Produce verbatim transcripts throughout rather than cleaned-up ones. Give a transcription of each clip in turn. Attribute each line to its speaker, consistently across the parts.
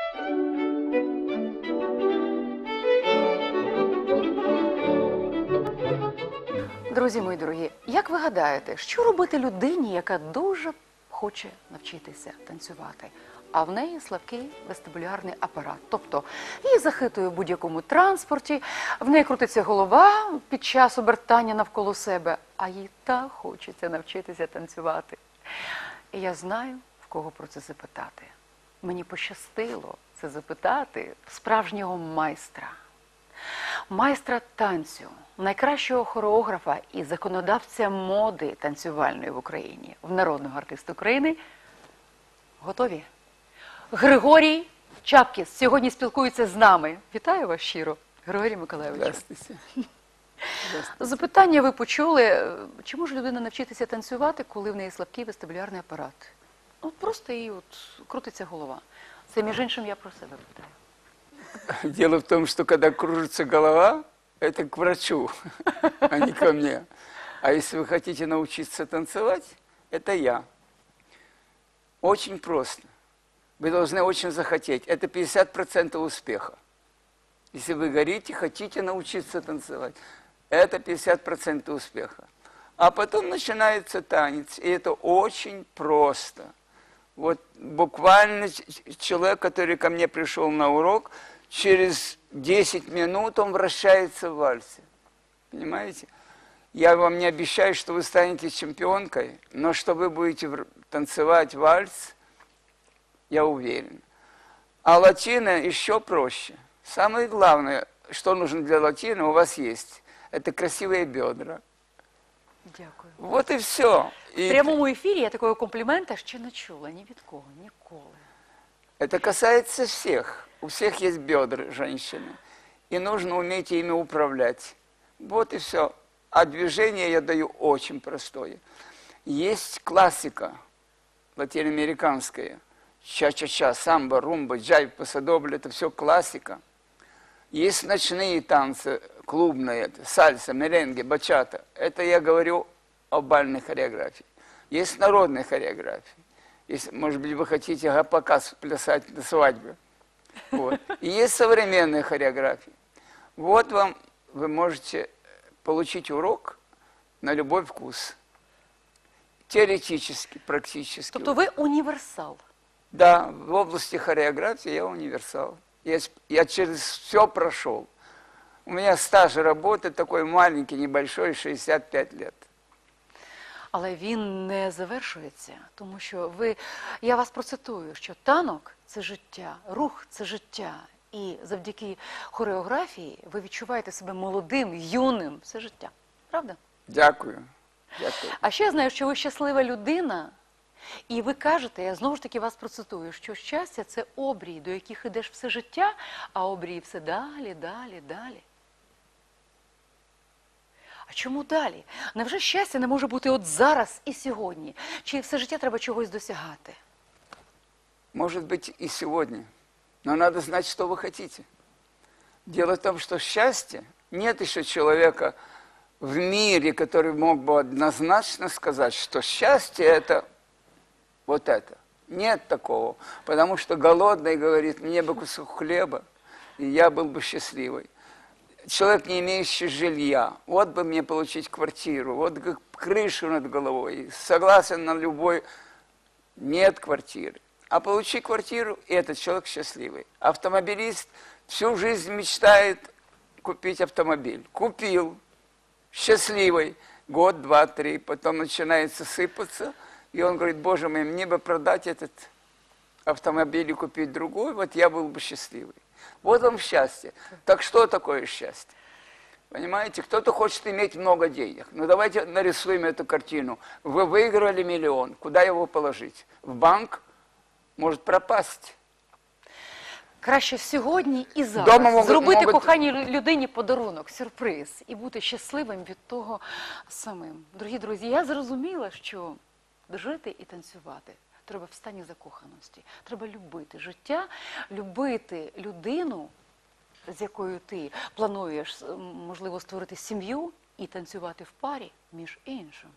Speaker 1: Друзі мої дорогі, як ви гадаєте, що робити людині, яка дуже хоче навчитися танцювати, а в неї слабкий вестибулярний апарат? Тобто її захитує в будь-якому транспорті, в неї крутиться голова під час обертання навколо себе, а їй так хочеться навчитися танцювати. І я знаю, в кого про це запитати. Мені пощастило це запитати справжнього майстра. Майстра танцю, найкращого хореографа і законодавця моди танцювальної в Україні, в народного артиста України. Готові? Григорій Чапкіс сьогодні спілкується з нами. Вітаю вас щиро, Григорій Миколайович.
Speaker 2: Здравствуйте.
Speaker 1: Запитання ви почули. Чи може людина навчитися танцювати, коли в неї слабкий вестибулярний апарат? От просто їй от крутиться голова. Це, між іншим, я про себе питаю.
Speaker 2: Дело в том, что когда кружится голова, это к врачу, а не ко мне. А если вы хотите научиться танцевать, это я. Очень просто. Вы должны очень захотеть. Это пятьдесят процентов успеха. Если вы горите, хотите научиться танцевать, это пятьдесят процентов успеха. А потом начинается танец, и это очень просто. Вот буквально человек, который ко мне пришел на урок, через десять минут он вращается в вальсе. Понимаете? Я вам не обещаю, что вы станете чемпионкой, но что вы будете танцевать вальс, я уверен. А латино еще проще. Самое главное, что нужно для латино, у вас есть. Это красивые бедра.
Speaker 1: Дякую.
Speaker 2: Вот и все.
Speaker 1: В прямому ефірі я такого комплімента ще не чула ні від кого, ніколи.
Speaker 2: Это касается всех. У всех есть бедра женщины. И нужно уметь ими управлять. Вот и все. А движение я даю очень простое. Есть классика латиноамериканская. Ча-ча-ча, самбо, румба, джайв, пасадобль. Это все классика. Есть ночные танцы, клубные, сальса, меренге, бачата. Это я говорю о бальной хореографии. Есть народная хореография. Если, может быть, вы хотите гапакас плясать на свадьбе. Вот. И есть современная хореография. Вот вам, вы можете получить урок на любой вкус. Теоретически, практически.
Speaker 1: Тобто ви універсал?
Speaker 2: Да, в области хореографии я универсал. Я, я через все прошел. У меня стаж работы такой маленький, небольшой, шестьдесят пять лет.
Speaker 1: Але він не завершується, тому що ви, я вас процитую, що танок – це життя, рух – це життя. І завдяки хореографії ви відчуваєте себе молодим, юним все життя. Правда?
Speaker 2: Дякую. Дякую.
Speaker 1: А ще я знаю, що ви щаслива людина, і ви кажете, я знову ж таки вас процитую, що щастя – це обрії, до яких ідеш все життя, а обрії все далі, далі, далі. А чому далі? Невже щастя не може бути от зараз і сьогодні? Чи все життя треба чогось досягати?
Speaker 2: Может быть, и сегодня. Но надо знать, что вы хотите. Дело в том, что счастье, нет еще человека в мире, который мог бы однозначно сказать, что счастье – это вот это. Нет такого. Потому что голодный говорит, мне бы кусок хлеба, и я был бы счастливый. Человек, не имеющий жилья, вот бы мне получить квартиру, вот крышу над головой, согласен на любой, нет квартиры. А получи квартиру, и этот человек счастливый. Автомобилист всю жизнь мечтает купить автомобиль. Купил, счастливый, год, два, три, потом начинается сыпаться, и он говорит, боже мой, мне бы продать этот автомобиль и купить другой, вот я был бы счастливый. Вот вам счастье. Так что такое счастье? Понимаете, кто-то хочет иметь много денег. Ну давайте нарисуем эту картину. Вы выиграли миллион. Куда его положить? В банк? Может пропасть.
Speaker 1: Краще сьогодні і зараз
Speaker 2: Дома можуть,
Speaker 1: зробити
Speaker 2: можуть...
Speaker 1: коханій людині подарунок, сюрприз, і бути щасливим від того самим. Дорогі друзі, я зрозуміла, що жити і танцювати треба в стані закоханості. Треба любити життя, любити людину, з якою ти плануєш, можливо, створити сім'ю і танцювати в парі між іншим.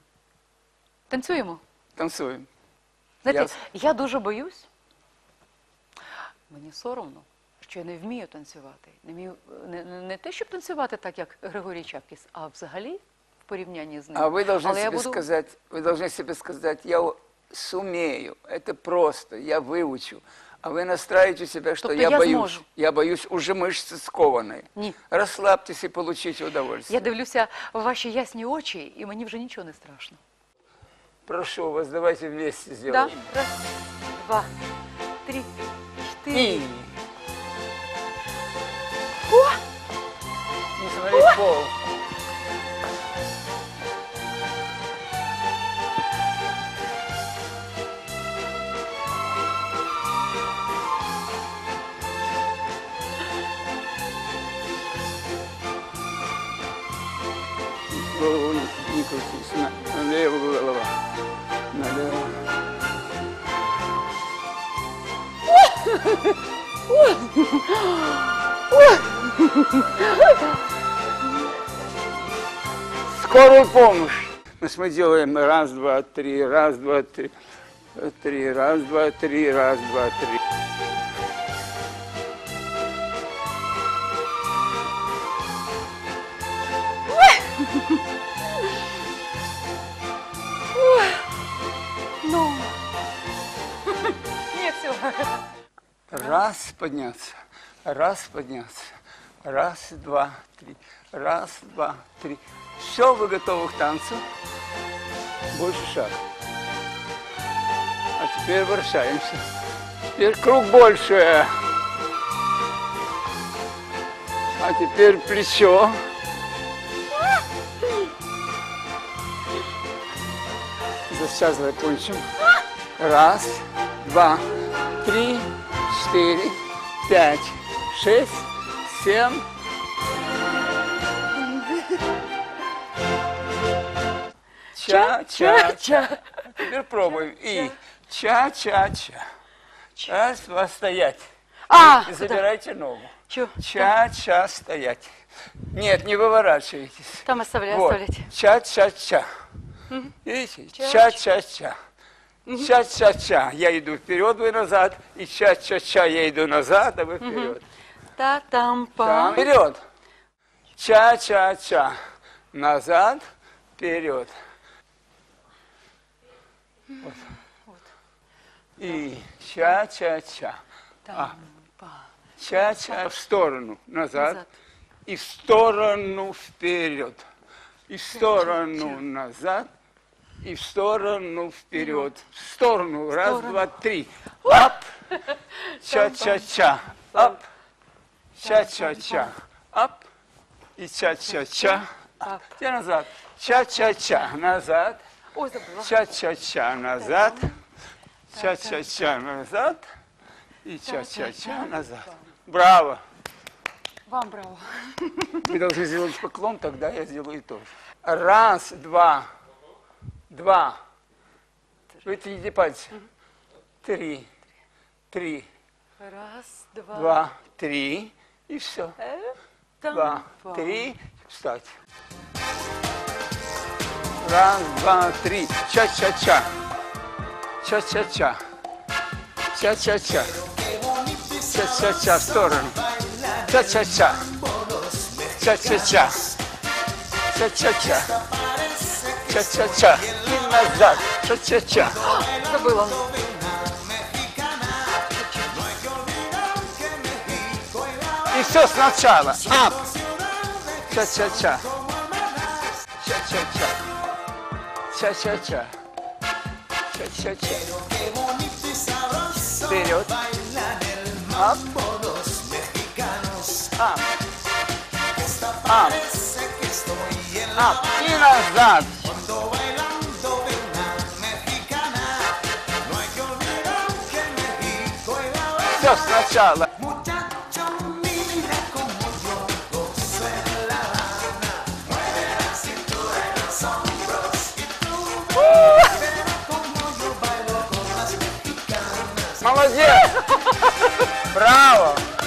Speaker 1: Танцюємо?
Speaker 2: Танцуем.
Speaker 1: Знаєте, я... я дуже боюсь Мені соромно, що я не вмію танцювати. Не, вмію, не, не, не те, щоб танцювати так, як Григорій Чапкіс, а взагалі в порівнянні з ним.
Speaker 2: А вы должны
Speaker 1: Але я
Speaker 2: себе
Speaker 1: буду...
Speaker 2: сказать, вы должны себе сказать, я сумею, это просто, я выучу. А вы настраиваете себя, что
Speaker 1: Тобто
Speaker 2: я
Speaker 1: я
Speaker 2: боюсь.
Speaker 1: зможу.
Speaker 2: Я боюсь, уже мышцы скованные.
Speaker 1: Ні.
Speaker 2: Расслабьтесь и получите удовольствие.
Speaker 1: Я дивлюся в ваші ясні очі, і мені вже нічого не страшно.
Speaker 2: Прошу вас, давайте вместе
Speaker 1: Да?
Speaker 2: сделаем.
Speaker 1: Раз, два, три, чотири.
Speaker 2: И... Не смотри в пол. Голову не, не крутись. На, налево голова. Налево. Скорую помощь. Значит, мы делаем раз, два, три, раз, два, три, три, раз, два, три, раз, два, три.
Speaker 1: Ну. Ні, все.
Speaker 2: Раз, подняться. Раз, подняться. Раз, два, три. Раз, два, три. Все, вы готовы к танцу. Больше шаг. А теперь вращаемся. Теперь круг больше. А теперь плечо. Сейчас закончим. Раз, два, три, четыре, пять, шесть, семь. Ча-ча-ча. Теперь пробуем. И ча-ча-ча. Раз, два, стоять.
Speaker 1: А,
Speaker 2: И забирайте ногу.
Speaker 1: Чё?
Speaker 2: Ча-ча, стоять. Нет, не выворачивайтесь.
Speaker 1: Там оставляй,
Speaker 2: Вот.
Speaker 1: оставляйте.
Speaker 2: Ча-ча-ча. Видите? Ча-ча-ча. Ча-ча-ча. Я иду вперед, вы назад. И ча-ча-ча. Я иду назад, а вы вперед.
Speaker 1: Та-там-пам.
Speaker 2: Там. Вперед. Ча-ча-ча. Назад, вперед. Вот. И ча-ча-ча. А.
Speaker 1: Там-пам.
Speaker 2: Ча-ча. В сторону, назад.
Speaker 1: Назад.
Speaker 2: И в сторону вперед. И в сторону назад. И в сторону вперед. В сторону. Раз, два, три. Ап. Ча-ча-ча. Ап. Ча-ча-ча. Ап. И ча-ча-ча.
Speaker 1: Ап.
Speaker 2: Теперь назад. Ча-ча-ча. Назад.
Speaker 1: Ой, забыла.
Speaker 2: Ча-ча-ча. Назад. Ча-ча-ча. Назад. И ча-ча-ча. Назад. Браво.
Speaker 1: Вам браво.
Speaker 2: Вы должны сделать поклон, тогда я сделаю тоже. Раз, два, два. Вытяните пальцы. Три, три,
Speaker 1: Раз, два,
Speaker 2: два, три. И все.
Speaker 1: Э,
Speaker 2: Два,
Speaker 1: там-пам.
Speaker 2: три. Встать. Раз, два, три. Ча-ча-ча. Ча-ча-ча. Ча-ча-ча. Ча-ча-ча в сторону. Ча-ча-ча. Ча-ча-ча. Ча-ча-ча. Ча-ча-ча. И назад. Ча-ча-ча.
Speaker 1: Забыла.
Speaker 2: И все сначала. Ап. Ча-ча-ча. Ча-ча-ча. Ча-ча-ча. Ча-ча-ча. Вперед. Ап. Ап. Ап. Ап. И назад. Все сначала. Молодец! Браво!